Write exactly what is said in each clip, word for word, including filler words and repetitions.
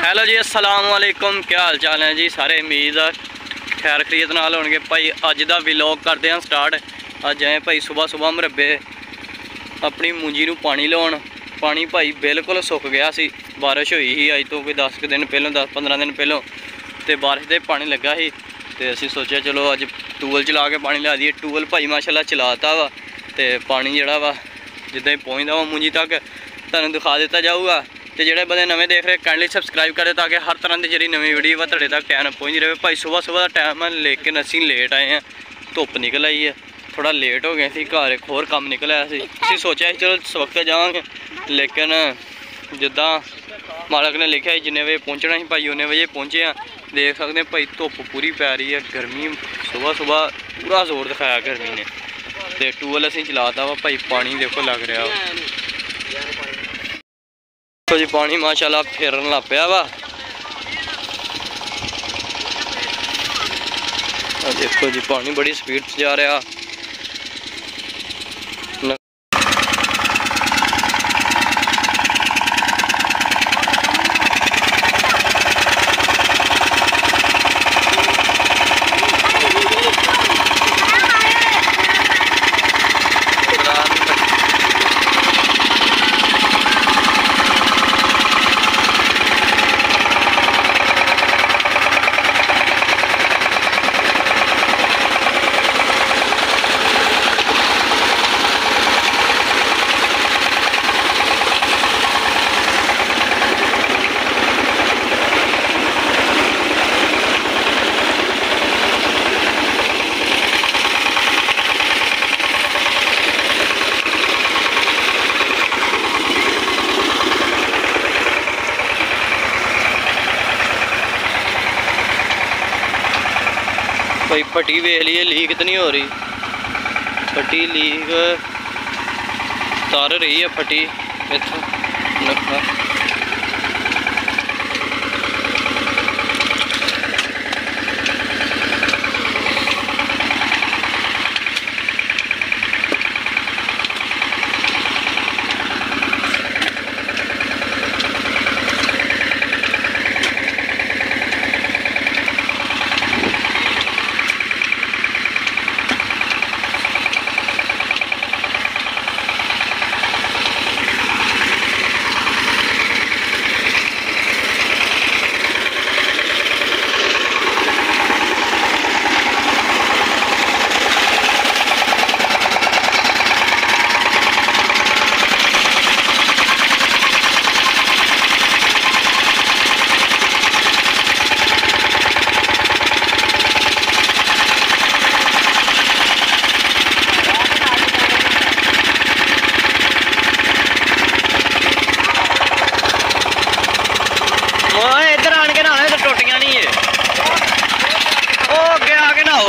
Hello जी, अस्सलाम वालेकुम। क्या हाल चाल है जी सारे? उम्मीद खैर खरीत नाल होणगे भाई। अज दा व्लॉग करते हैं स्टार्ट। अज आए भाई सुबह सुबह मरब्बे अपनी मुंजी नूं पानी लाउण। पानी भाई बिल्कुल सुक गया सी, बारिश हुई ही अज तो कोई दस क दिन पहलों, दस पंद्रह दिन पहलों, तो बारिश दे पानी लगा ही। तो असीं सोचा चलो अज टूबल चला के पानी ला दीए। टूबल भाई माशाल्लाह चलाता वा, तो पानी जिहड़ा वा जिद्दां ही पहुँचदा वा मुंजी तक तुहानूं दिखा दिता जाऊगा। तो जोड़े बंदे नवे देख रहे काइंडली सबसक्राइब करें ताकि हर तरह की जी नवी वीडियो वा तुहाडे तक टाइम पहुँच रहे। भाई सुबह सुबह का टाइम है, लेकिन असी लेट आए हैं, धुप्प निकल आई है, थोड़ा लेट हो गए थे। घर एक होर काम निकल आया सी, सोचा चलो इस वक्त जावांगे, लेकिन जिद्दां मालक ने लिखा जिन्ने बजे पहुँचना ही भाई उन्ने बजे पहुँचे हैं। देख सकते हैं भाई धुप्प पूरी पै रही है, गर्मी सुबह सुबह पूरा जोर दिखाया गर्मी ने। तो टूबल असीं चलाता वा भाई, पानी देखो लग रहा वा तो जी, पानी माशाल्लाह फिरन लग पिया वा। देखो जी पानी बड़ी स्पीड से जा रहा। भाई फटी वेख लीए, लीक तो नहीं हो रही। फटी लीक तार रही है, फटी इत्थों नक्का। इधर आन के नहाना तो टोटियां नहीं है, ओ अगे आके नहाओ।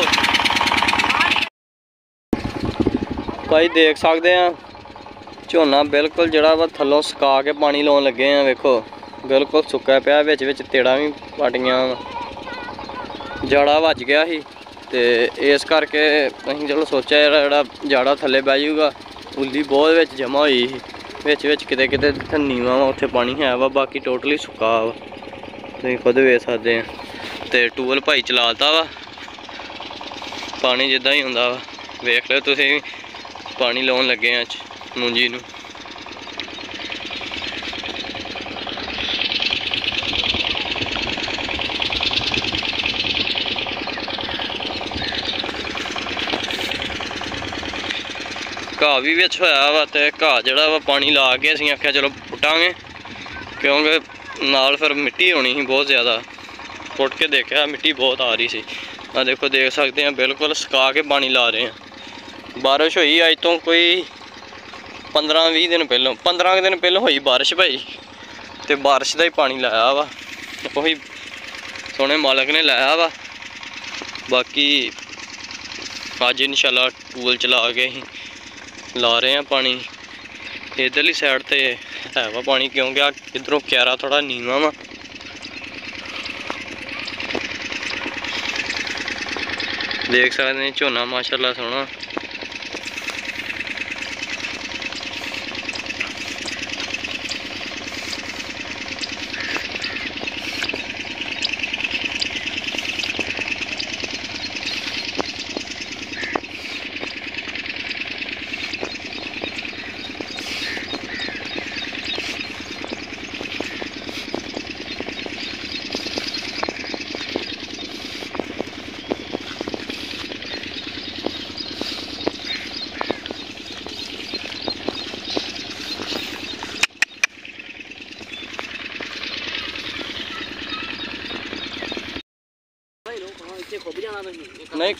भाई देख सकते हैं झोना बिल्कुल जड़ा वा थल्लों सुका के पानी लाउण लगे हैं। वेखो बिल्कुल सुक्का पिया, विच विच तेड़ा भी पाटियां, जाड़ा वज गया ही। ते इस करके असीं चलो सोचा जेह्ड़ा जाड़ा थल्ले बह जाऊगा। उल्ली बहुत विच जमा होई ही, विच विच किते किते नीवां वा उत्थे पानी है वा, बाकी टोटली सुक्का वा, तुसीं खुद वेख सकते हैं। तो टूबल भाई चलाता वा, पानी जिद्दां ही हुंदा वा वेख लो तुसीं, पानी लाउण लगे हैं मुंजी नूं। घाह भी विच होया वा, ते घाह जिहड़ा वा पानी ला के असीं आख्या चलो पुट्टांगे, क्योंकि नाल फिर मिट्टी होनी ही बहुत ज़्यादा। पुट के देखा मिट्टी बहुत आ रही सी। आ देखो देख सकते हैं बिल्कुल सुका के पानी ला रहे हैं। बारिश हुई अज तो कोई पंद्रह भी दिन पहलों, पंद्रह दिन पहलों हुई बारिश भाई, तो बारिश का ही पानी लाया वा, वही सोहने मालक ने लाया वा। बाकी अज इंशाल्लाह टूबल चला के ही ला रहे हैं पानी। इधरली साइड ते है वा पानी, क्योंकि इधरों क्यारा थोड़ा नीवा वा। देख सकते हैं झोना माशाल्लाह सोहना। ਖੁੱਬ ਜਾਣਾ ਤੁਸੀਂ ਨਹੀਂ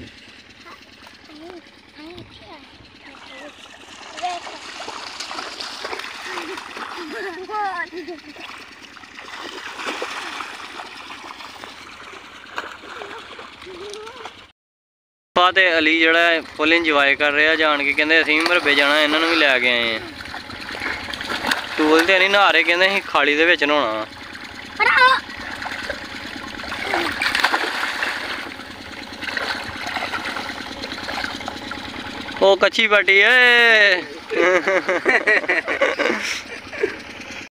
ਪਾ ਤੇ ਅਲੀ ਜਿਹੜਾ ਫੁੱਲ ਇੰਜੋਏ ਕਰ ਰਿਹਾ ਜਾਣ ਕੇ, ਕਹਿੰਦੇ ਅਸੀਂ ਵੀ ਮਰਬੇ ਜਾਣਾ, ਇਹਨਾਂ ਨੂੰ ਵੀ ਲੈ ਕੇ ਆਏ ਆ। ਟੂਲ ਤੇ ਨਹੀਂ ਨਹਾ ਰਹੇ, ਕਹਿੰਦੇ ਅਸੀਂ ਖਾਲੀ ਦੇ ਵਿੱਚ ਨਹਾਉਣਾ। ਉਹ ਕੱਚੀ ਬਾਟੀ ਏ